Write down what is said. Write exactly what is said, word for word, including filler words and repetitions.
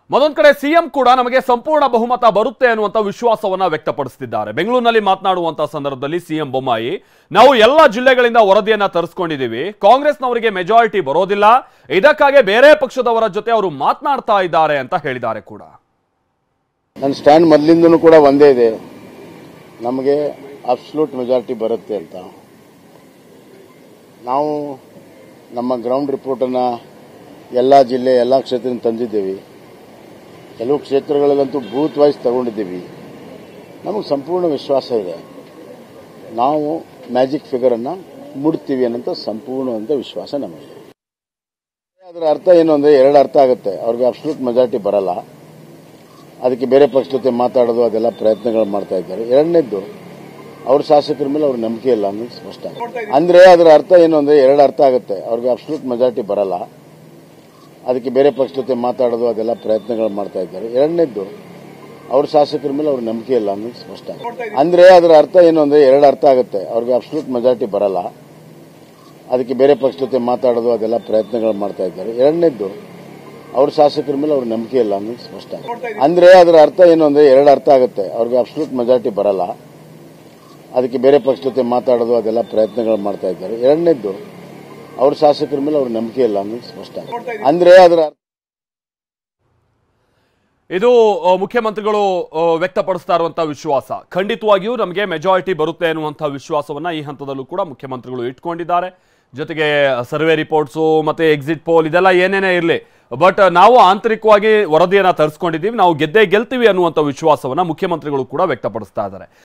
ಮತ್ತೊಂದು ಕಡೆ ಸಿಎಂ ಕೂಡ ನಮಗೆ ಸಂಪೂರ್ಣ ಬಹುಮತ ಬರುತ್ತೆ ಅನ್ನುವಂತ ವಿಶ್ವಾಸವನ್ನ ವ್ಯಕ್ತಪಡಿಸುತ್ತಿದ್ದಾರೆ. ಬೆಂಗಳೂರಿನಲ್ಲಿ ಮಾತನಾಡುವಂತ ಸಂದರ್ಭದಲ್ಲಿ ಸಿಎಂ ಬೊಮ್ಮಾಯಿ ನಾವು ಎಲ್ಲ ಜಿಲ್ಲೆಗಳಿಂದ ವರದಿಯನ್ನ ತರಿಸಿಕೊಂಡಿದ್ದೀವಿ, ಕಾಂಗ್ರೆಸ್ನವರಿಗೆ ಮೆಜಾರಿಟಿ ಬರೋದಿಲ್ಲ, ಇದಕ್ಕಾಗಿ ಬೇರೆ ಪಕ್ಷದವರ ಜೊತೆ ಅವರು ಮಾತನಾಡ್ತಾ ಇದ್ದಾರೆ ಅಂತ ಹೇಳಿದ್ದಾರೆ. ಕೂಡ ನನ್ನ ಸ್ಟ್ಯಾಂಡ್ ಮೊದಲಿಂದನೂ ಕೂಡ ಒಂದೇ ಇದೆ, ನಮಗೆ ಅಬ್ಸಲ್ಯೂಟ್ ಮೆಜಾರಿಟಿ ಬರುತ್ತೆ ಅಂತ. ನಾವು ನಮ್ಮ ಗ್ರೌಂಡ್ ರಿಪೋರ್ಟನ್ನು ಎಲ್ಲ ಜಿಲ್ಲೆ ಎಲ್ಲ ಕ್ಷೇತ್ರದಿಂದ ತಂದಿದ್ದೀವಿ. ಕೆಲವು ಕ್ಷೇತ್ರಗಳಲ್ಲಂತೂ ಬೂತ್ ವೈಸ್ ತಗೊಂಡಿದ್ದೀವಿ. ನಮಗೆ ಸಂಪೂರ್ಣ ವಿಶ್ವಾಸ ಇದೆ, ನಾವು ಮ್ಯಾಜಿಕ್ ಫಿಗರನ್ನು ಮುಡ್ತೀವಿ ಅನ್ನೋಂಥ ಸಂಪೂರ್ಣವಾದ ವಿಶ್ವಾಸ ನಮಗೆ. ಅದರ ಅರ್ಥ ಏನು ಅಂದರೆ ಎರಡು ಅರ್ಥ ಆಗುತ್ತೆ. ಅವ್ರಿಗೆ ಅಬ್ಸಲ್ಯೂಟ್ ಮೆಜಾರಿಟಿ ಬರಲ್ಲ, ಅದಕ್ಕೆ ಬೇರೆ ಪಕ್ಷ ಜೊತೆ ಮಾತಾಡೋದು ಅದೆಲ್ಲ ಪ್ರಯತ್ನಗಳು ಮಾಡ್ತಾ ಇದ್ದಾರೆ. ಎರಡನೇದ್ದು, ಅವ್ರ ಶಾಸಕರ ಮೇಲೆ ಅವ್ರ ನಂಬಿಕೆ ಇಲ್ಲ ಅನ್ನೋದು ಸ್ಪಷ್ಟ. ಅಂದರೆ ಅದರ ಅರ್ಥ ಏನು ಅಂದರೆ ಎರಡು ಅರ್ಥ ಆಗುತ್ತೆ. ಅವ್ರಿಗೆ ಅಬ್ಸಲ್ಯೂಟ್ ಮೆಜಾರಿಟಿ ಬರಲ್ಲ, ಅದಕ್ಕೆ ಬೇರೆ ಪಕ್ಷ ಜೊತೆ ಮಾತಾಡೋದು ಅದೆಲ್ಲ ಪ್ರಯತ್ನಗಳು ಮಾಡ್ತಾ ಇದ್ದಾರೆ. ಎರಡನೇದ್ದು, ಅವ್ರ ಶಾಸಕರ ಮೇಲೆ ಅವ್ರ ನಂಬಿಕೆ ಇಲ್ಲ ಅನ್ನೋದು ಸ್ಪಷ್ಟ. ಅಂದರೆ ಅದರ ಅರ್ಥ ಏನು ಅಂದರೆ ಎರಡು ಅರ್ಥ ಆಗುತ್ತೆ. ಅವ್ರಿಗೆ ಅಬ್ಸಲ್ಯೂಟ್ ಮೆಜಾರಿಟಿ ಬರಲ್ಲ, ಅದಕ್ಕೆ ಬೇರೆ ಪಕ್ಷ ಜೊತೆ ಮಾತಾಡೋದು ಅದೆಲ್ಲ ಪ್ರಯತ್ನಗಳು ಮಾಡ್ತಾ ಇದ್ದಾರೆ. ಎರಡನೇದ್ದು, ಅವ್ರ ಶಾಸಕರ ಮೇಲೆ ಅವ್ರ ನಂಬಿಕೆ ಇಲ್ಲ ಅನ್ನೋದು ಸ್ಪಷ್ಟ. ಅಂದರೆ ಅದರ ಅರ್ಥ ಏನು ಅಂದರೆ ಎರಡು ಅರ್ಥ ಆಗುತ್ತೆ. ಅವ್ರಿಗೆ ಅಬ್ಸಲ್ಯೂಟ್ ಮೆಜಾರಿಟಿ ಬರಲ್ಲ, ಅದಕ್ಕೆ ಬೇರೆ ಪಕ್ಷ ಜೊತೆ ಮಾತಾಡೋದು ಅದೆಲ್ಲ ಪ್ರಯತ್ನಗಳು ಮಾಡ್ತಾ ಇದ್ದಾರೆ. ಎರಡನೇದ್ದು, ಅವ್ರ ಶಾಸಕರ ಮೇಲೆ ಅವ್ರ ನಂಬಿಕೆ ಇಲ್ಲ ಅನ್ನೋದು ಸ್ಪಷ್ಟ. ಅಂದ್ರೆ ಅದರ ಇದು ಮುಖ್ಯಮಂತ್ರಿಗಳು ವ್ಯಕ್ತಪಡಿಸ್ತಾ ಇರುವಂತಹ ವಿಶ್ವಾಸ. ಖಂಡಿತವಾಗಿಯೂ ನಮಗೆ ಮೆಜಾರಿಟಿ ಬರುತ್ತೆ ಅನ್ನುವಂತಹ ವಿಶ್ವಾಸವನ್ನ ಈ ಹಂತದಲ್ಲೂ ಕೂಡ ಮುಖ್ಯಮಂತ್ರಿಗಳು ಇಟ್ಕೊಂಡಿದ್ದಾರೆ. ಜೊತೆಗೆ ಸರ್ವೆ ರಿಪೋರ್ಟ್ಸು ಮತ್ತೆ ಎಕ್ಸಿಟ್ ಪೋಲ್ ಇದೆಲ್ಲ ಏನೇನೇ ಇರಲಿ, ಬಟ್ ನಾವು ಆಂತರಿಕವಾಗಿ ವರದಿಯನ್ನ ತರಿಸ್ಕೊಂಡಿದ್ದೀವಿ, ನಾವು ಗೆದ್ದೇ ಗೆಲ್ತೀವಿ ಅನ್ನುವಂಥ ವಿಶ್ವಾಸವನ್ನ ಮುಖ್ಯಮಂತ್ರಿಗಳು ಕೂಡ ವ್ಯಕ್ತಪಡಿಸ್ತಾ ಇದ್ದಾರೆ.